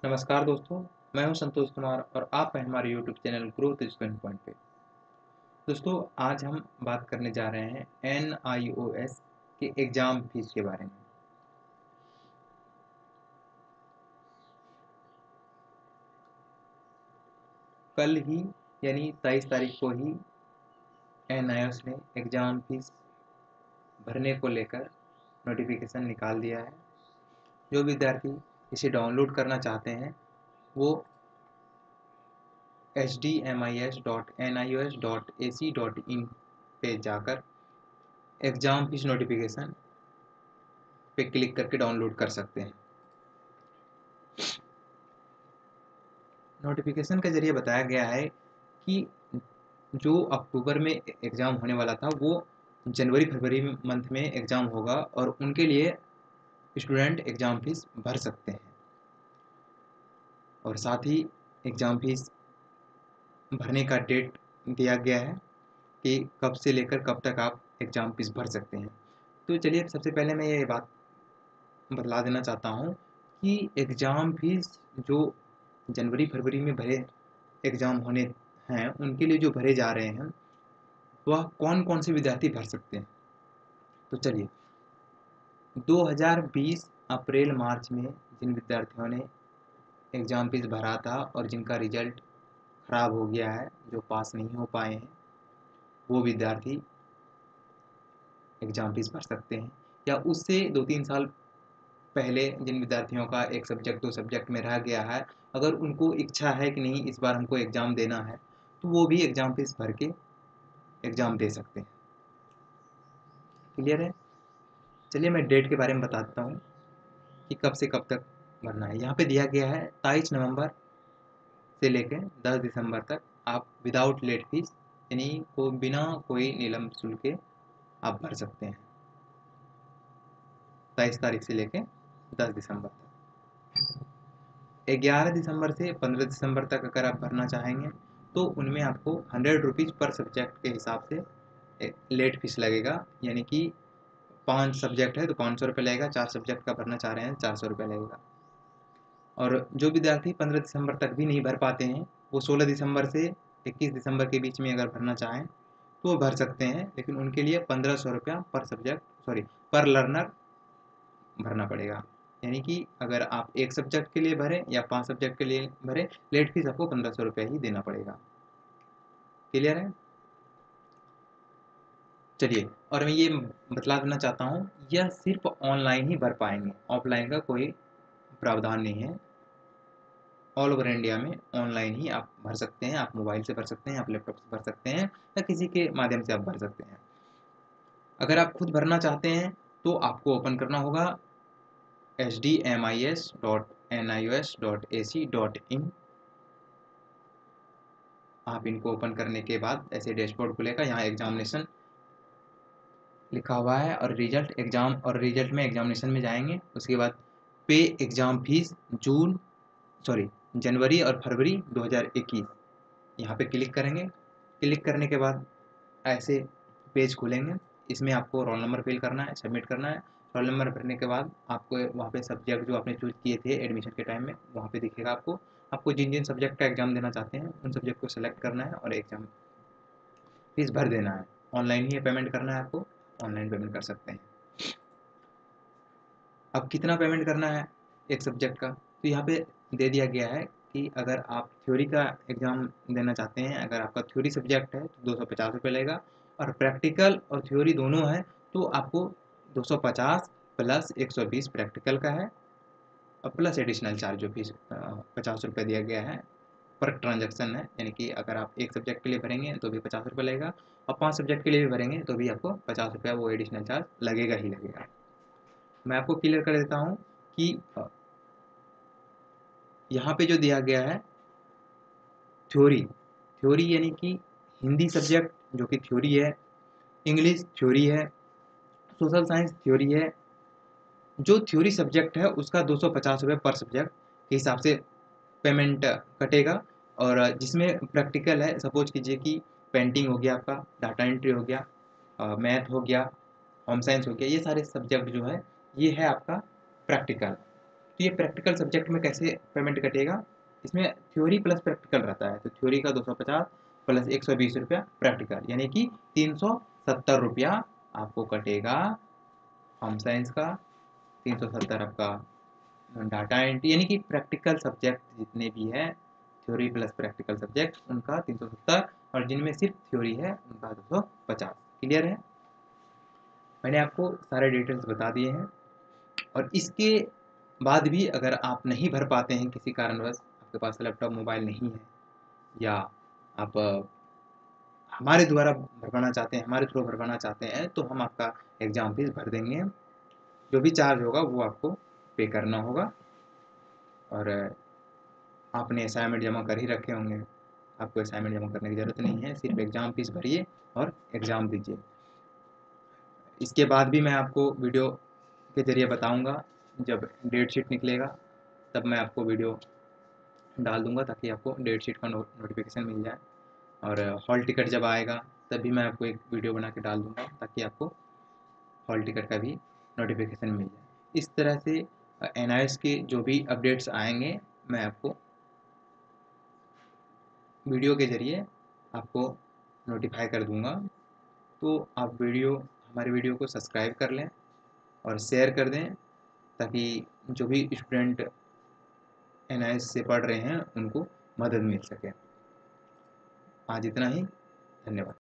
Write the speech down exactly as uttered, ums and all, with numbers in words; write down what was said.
नमस्कार दोस्तों, मैं हूं संतोष कुमार और आप हैं हमारे YouTube channel growth student point पे। दोस्तों, आज हम बात करने जा रहे हैं एन आई ओ एस के एग्ज़ाम फीस के बारे में। कल ही यानी तेईस तारीख को ही एन आई ओ एस ने एग्ज़ाम फीस भरने को लेकर नोटिफिकेशन निकाल दिया है। जो विद्यार्थी इसे डाउनलोड करना चाहते हैं वो H D M I S dot N I O S dot A C dot in पे जाकर एग्ज़ाम फीस नोटिफिकेशन पे क्लिक करके डाउनलोड कर सकते हैं। नोटिफिकेशन के ज़रिए बताया गया है कि जो अक्टूबर में एग्ज़ाम होने वाला था वो जनवरी फरवरी मंथ में एग्ज़ाम होगा और उनके लिए स्टूडेंट एग्ज़ाम फीस भर सकते हैं। और साथ ही एग्ज़ाम फीस भरने का डेट दिया गया है कि कब से लेकर कब तक आप एग्ज़ाम फीस भर सकते हैं। तो चलिए, सबसे पहले मैं ये बात बतला देना चाहता हूँ कि एग्ज़ाम फीस जो जनवरी फरवरी में भरे एग्ज़ाम होने हैं उनके लिए जो भरे जा रहे हैं वह कौन कौन से विद्यार्थी भर सकते हैं। तो चलिए, दो हज़ार बीस अप्रैल मार्च में जिन विद्यार्थियों ने एग्ज़ाम फीस भरा था और जिनका रिजल्ट ख़राब हो गया है, जो पास नहीं हो पाए हैं, वो विद्यार्थी एग्ज़ाम फीस भर सकते हैं। या उससे दो तीन साल पहले जिन विद्यार्थियों का एक सब्जेक्ट दो सब्जेक्ट में रह गया है, अगर उनको इच्छा है कि नहीं इस बार हमको एग्ज़ाम देना है, तो वो भी एग्ज़ाम फीस भर के एग्ज़ाम दे सकते हैं। क्लियर है? चलिए, मैं डेट के बारे में बताता हूँ कि कब से कब तक भरना है। यहाँ पे दिया गया है तेईस नवंबर से लेकर दस दिसंबर तक आप विदाउट लेट फीस यानी को बिना कोई नीलम शुल्क के आप भर सकते हैं। तेईस तारीख से लेकर दस दिसंबर तक। ग्यारह दिसंबर से पंद्रह दिसंबर तक अगर आप भरना चाहेंगे तो उनमें आपको हंड्रेड रुपीज़ पर सब्जेक्ट के हिसाब से लेट फीस लगेगा। यानी कि पाँच सब्जेक्ट है तो पाँच सौ रुपये लगेगा, चार सब्जेक्ट का भरना चाह रहे हैं चार सौ रुपये लगेगा। और जो विद्यार्थी पंद्रह दिसंबर तक भी नहीं भर पाते हैं वो सोलह दिसंबर से इक्कीस दिसंबर के बीच में अगर भरना चाहें तो वो भर सकते हैं, लेकिन उनके लिए पंद्रह सौ रुपया पर सब्जेक्ट सॉरी पर लर्नर भरना पड़ेगा। यानी कि अगर आप एक सब्जेक्ट के लिए भरें या पांच सब्जेक्ट के लिए भरें, लेट फीस आपको पंद्रह सौ रुपया ही देना पड़ेगा। क्लियर है? चलिए, और मैं ये बतला देना चाहता हूँ यह सिर्फ ऑनलाइन ही भर पाएंगे, ऑफलाइन का कोई प्रावधान नहीं है। ऑल ओवर इंडिया में ऑनलाइन ही आप भर सकते हैं। आप मोबाइल से भर सकते हैं, आप लैपटॉप से भर सकते हैं या किसी के माध्यम से आप भर सकते हैं। अगर आप खुद भरना चाहते हैं तो आपको ओपन करना होगा H D M I S dot N I O S dot A C dot in. आप इनको ओपन करने के बाद ऐसे डैशबोर्ड खुलेगा। यहाँ एग्जामिनेशन लिखा हुआ है और रिजल्ट एग्ज़ाम, और रिजल्ट में एग्जामिनेशन में जाएंगे। उसके बाद pay exam fees June sorry जनवरी और फरवरी दो हज़ार इक्कीस, यहाँ पे क्लिक करेंगे। क्लिक करने के बाद ऐसे पेज खुलेंगे। इसमें आपको रोल नंबर फिल करना है, सबमिट करना है। रोल नंबर भरने के बाद आपको वहाँ पे सब्जेक्ट जो आपने चूज किए थे एडमिशन के टाइम में वहाँ पे दिखेगा। आपको आपको जिन जिन सब्जेक्ट का एग्ज़ाम देना चाहते हैं उन सब्जेक्ट को सेलेक्ट करना है और एग्ज़ाम फीस भर देना है। ऑनलाइन ही पेमेंट करना है, आपको ऑनलाइन पेमेंट कर सकते हैं। अब कितना पेमेंट करना है एक सब्जेक्ट का, तो यहाँ पे दे दिया गया है कि अगर आप थ्योरी का एग्ज़ाम देना चाहते हैं, अगर आपका थ्योरी सब्जेक्ट है तो दो सौ पचास रुपये लगेगा, और प्रैक्टिकल और थ्योरी दोनों है तो आपको दो सौ पचास प्लस एक सौ बीस प्रैक्टिकल का है और प्लस एडिशनल चार्ज जो फीस पचास रुपये दिया गया है पर ट्रांजैक्शन है। यानी कि अगर आप एक सब्जेक्ट के लिए भरेंगे तो भी पचास रुपये लगेगा और पाँच सब्जेक्ट के लिए भी भरेंगे तो भी आपको पचास रुपया वो एडिशनल चार्ज लगेगा ही लगेगा। मैं आपको क्लियर कर देता हूँ कि यहाँ पे जो दिया गया है थ्योरी थ्योरी यानी कि हिंदी सब्जेक्ट जो कि थ्योरी है, इंग्लिश थ्योरी है, सोशल साइंस थ्योरी है। जो थ्योरी सब्जेक्ट है उसका दो सौ पचास रुपये पर सब्जेक्ट के हिसाब से पेमेंट कटेगा। और जिसमें प्रैक्टिकल है, सपोज कीजिए कि पेंटिंग हो गया, आपका डाटा एंट्री हो गया, मैथ हो गया, होम साइंस हो गया, ये सारे सब्जेक्ट जो है ये है आपका प्रैक्टिकल। तो ये प्रैक्टिकल सब्जेक्ट में कैसे पेमेंट कटेगा, इसमें थ्योरी प्लस प्रैक्टिकल रहता है, तो थ्योरी का दो सौ पचास प्लस एक सौ बीस रुपया प्रैक्टिकल, यानी कि तीन सौ सत्तर रुपया आपको कटेगा होम साइंस का, तीन सौ सत्तर आपका डाटा एंट्री, यानी कि प्रैक्टिकल सब्जेक्ट जितने भी है थ्योरी प्लस प्रैक्टिकल सब्जेक्ट उनका तीन सौ सत्तर, और जिनमें सिर्फ थ्योरी है उनका दो सौ पचास। क्लियर है? मैंने आपको सारे डिटेल्स बता दिए हैं। और इसके बाद भी अगर आप नहीं भर पाते हैं किसी कारणवश, आपके पास लैपटॉप मोबाइल नहीं है, या आप हमारे द्वारा भरवाना चाहते हैं, हमारे थ्रू भरवाना चाहते हैं, तो हम आपका एग्ज़ाम फीस भर देंगे। जो भी चार्ज होगा वो आपको पे करना होगा। और आपने असाइनमेंट जमा कर ही रखे होंगे, आपको असाइनमेंट जमा करने की ज़रूरत नहीं है, सिर्फ एग्ज़ाम फीस भरिए और एग्ज़ाम दीजिए। इसके बाद भी मैं आपको वीडियो के ज़रिए बताऊंगा, जब डेट शीट निकलेगा तब मैं आपको वीडियो डाल दूंगा, ताकि आपको डेट शीट का नोटिफिकेशन मिल जाए। और हॉल टिकट जब आएगा तब भी मैं आपको एक वीडियो बना के डाल दूंगा, ताकि आपको हॉल टिकट का भी नोटिफिकेशन मिल जाए। इस तरह से एन आई एस के जो भी अपडेट्स आएंगे मैं आपको वीडियो के ज़रिए आपको नोटिफाई कर दूंगा। तो आप वीडियो हमारे वीडियो को सब्सक्राइब कर लें और शेयर कर दें, ताकि जो भी स्टूडेंट एन आई एस से पढ़ रहे हैं उनको मदद मिल सके। आज इतना ही, धन्यवाद।